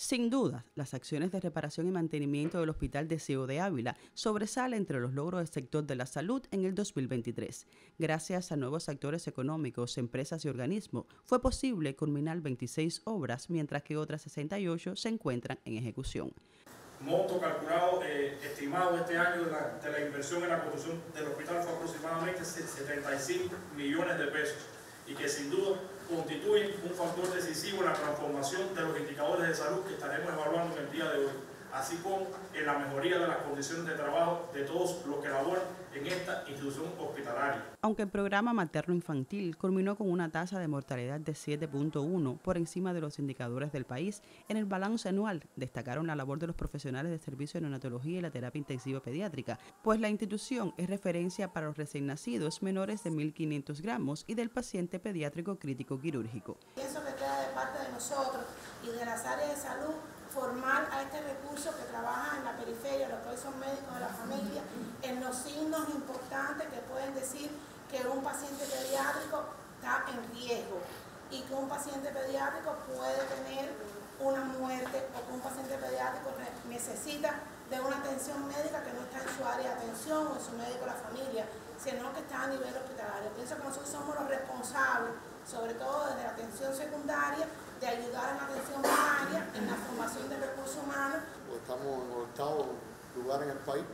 Sin duda, las acciones de reparación y mantenimiento del Hospital de Ciego de Ávila sobresalen entre los logros del sector de la salud en el 2023. Gracias a nuevos actores económicos, empresas y organismos, fue posible culminar 26 obras, mientras que otras 68 se encuentran en ejecución. Monto calculado, estimado este año de la inversión en la construcción del hospital fue aproximadamente 75 millones de pesos y que sin duda constituyen un factor decisivo en la transformación de los indicadores de salud que estaremos evaluando en el día de hoy, así como en la mejoría de las condiciones de trabajo de todos los que laboran en esta institución hospitalaria. Aunque el programa materno-infantil culminó con una tasa de mortalidad de 7.1 por encima de los indicadores del país, en el balance anual destacaron la labor de los profesionales de servicio de neonatología y la terapia intensiva pediátrica, pues la institución es referencia para los recién nacidos menores de 1.500 gramos y del paciente pediátrico crítico quirúrgico. Pienso que queda de parte de nosotros y de las áreas de salud formar a este recurso que trabaja en la periferia, los que hoy son médicos de la familia, en los signos importantes que pueden decir que un paciente pediátrico está en riesgo y que un paciente pediátrico puede tener una muerte o que un paciente pediátrico necesita de una atención médica que no está en su área de atención o en su médico de la familia, sino que está a nivel hospitalario. Pienso que nosotros somos los responsables, sobre todo desde la atención secundaria, de ayudar en la atención primaria, en la formación de recursos humanos. Estamos en el octavo lugar en el país.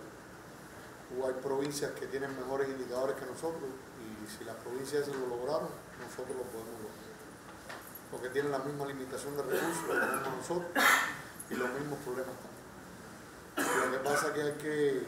Hay provincias que tienen mejores indicadores que nosotros y si las provincias lo lograron, nosotros lo podemos lograr. Porque tienen la misma limitación de recursos que tenemos nosotros y los mismos problemas también. Lo que pasa es que hay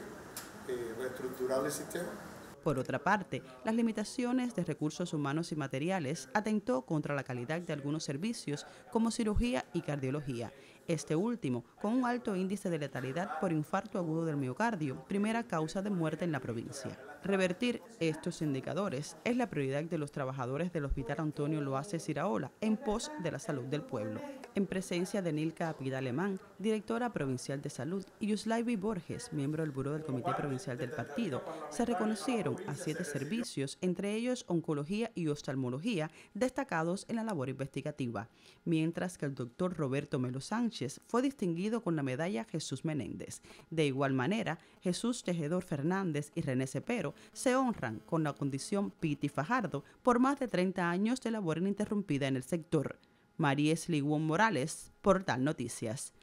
que reestructurar el sistema. Por otra parte, las limitaciones de recursos humanos y materiales atentó contra la calidad de algunos servicios como cirugía y cardiología, este último con un alto índice de letalidad por infarto agudo del miocardio, primera causa de muerte en la provincia. Revertir estos indicadores es la prioridad de los trabajadores del Hospital Antonio Loaces Iraola en pos de la salud del pueblo. En presencia de Nilka Apida Alemán, directora provincial de salud, y Yuslaiby Borges, miembro del Buró del Comité Provincial del Partido, se reconocieron a 7 servicios, entre ellos oncología y oftalmología, destacados en la labor investigativa, mientras que el doctor Roberto Melo Sánchez fue distinguido con la medalla Jesús Menéndez. De igual manera, Jesús Tejedor Fernández y René Cepero se honran con la condición Piti Fajardo por más de 30 años de labor ininterrumpida en el sector. Mariesli Won Morales, Portal Noticias.